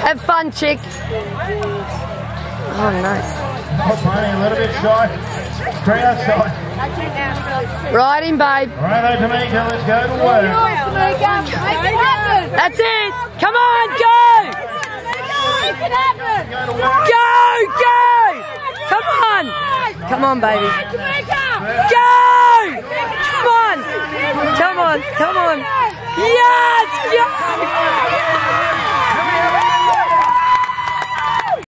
Have fun, chick. Oh, nice. Oh, Barney, a little bit shy. Straight outside. Right in, babe. Righto, Tamika, let's go to work. That's it. Come on, go. Go, go. Come on. Come on, baby. Go. Come on. Come on, come on. Yes, go.